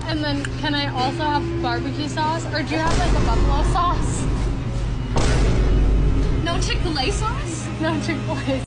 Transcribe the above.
And then can I also have barbecue sauce? Or do you have like a buffalo sauce? No Chick-fil-A sauce? No Chick-fil-A